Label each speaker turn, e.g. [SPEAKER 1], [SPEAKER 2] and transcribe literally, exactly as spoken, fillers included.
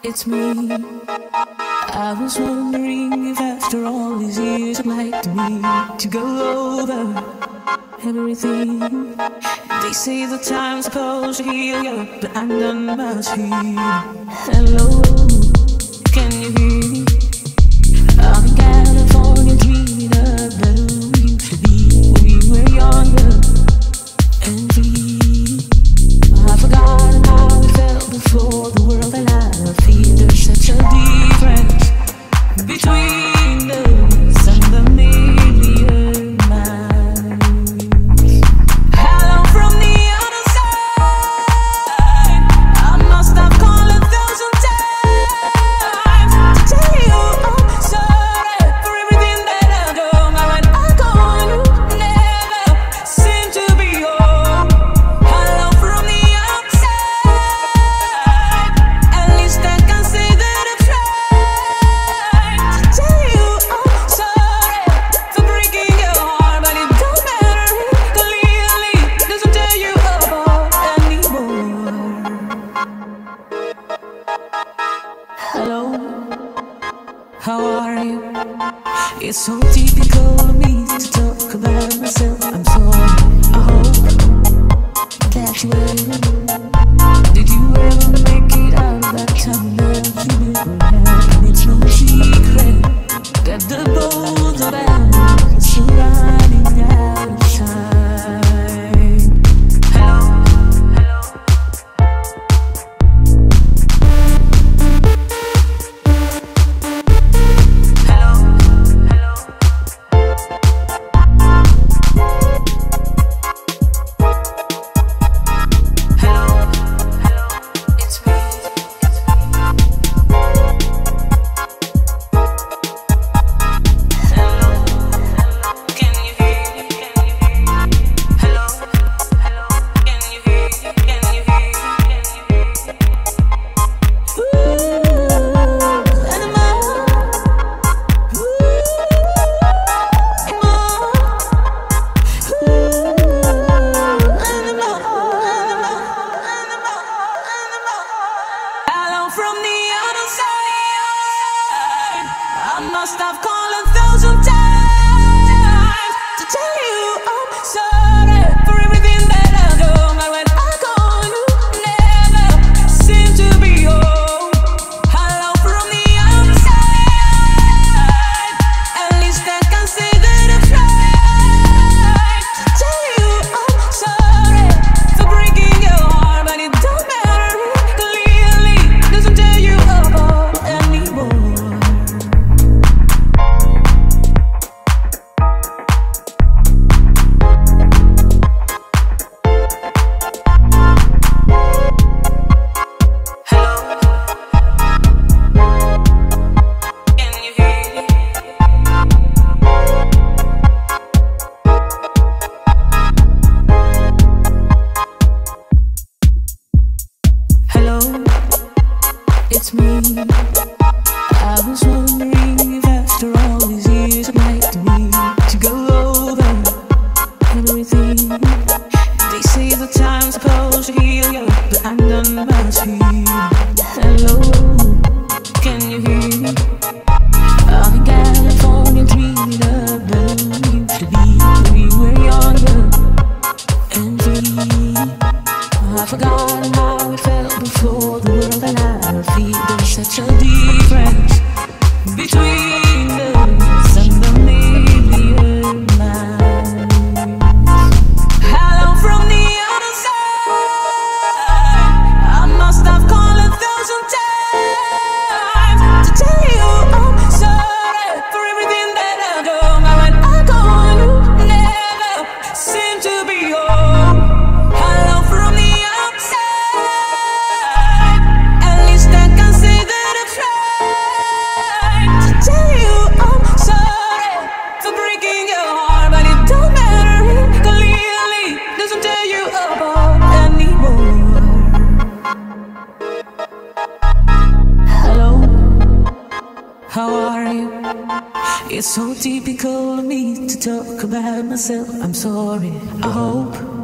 [SPEAKER 1] It's me. I was wondering if after all these years you'd like me to go over everything. They say the time's supposed to heal you, but I'm done much healing. Hello, can you hear me? I'm in California dreaming of who we used to be when we were younger and free. I've forgotten how it felt before the world that I feel. There's such a difference between us and the million miles. Hello from the other side. I must have called a thousand times to tell you I'm sorry for everything that I've done. But when I call you, never seem to be home. Hello from the outside. At least I can say that I tried to tell you I'm sorry for breaking your heart, but it don't matter. Clearly doesn't tear you apart anymore. Hello, how are you? It's so typical of me to talk about myself. I'm sorry. I hope that you will. Did you ever make it out of that time that you never had? And it's no secret that the bones of ours are running out of time. Hello, hello. From the other side, I must have called a thousand times to tell you I'm sorry for everything that I've done. But when I call you, never seem to be home. Hello from the outside. At least I can say that I tried to tell you I'm sorry for breaking your heart, but it don't matter. Clearly doesn't tear you apart anymore. Hello, it's me. I was wondering if after all these years you'd like me to go over everything. They say the time's supposed to heal you, but I'm done much healing. Hello, can you hear me? I'm in California dreaming of who we used to be when we were younger and free. I've forgotten how it felt before the world that I feel. There's such a difference between us and the million miles. Hello from the other side. I must have called a thousand times to tell you I'm sorry for everything that I've done. But when I call you, never seem to be home. Hello from the outside. At least I can say that I tried to tell you I'm sorry for breaking your heart, but it don't matter. Clearly doesn't tear you apart anymore. Hello, how are you? It's so typical of me to talk about myself. I'm sorry. I hope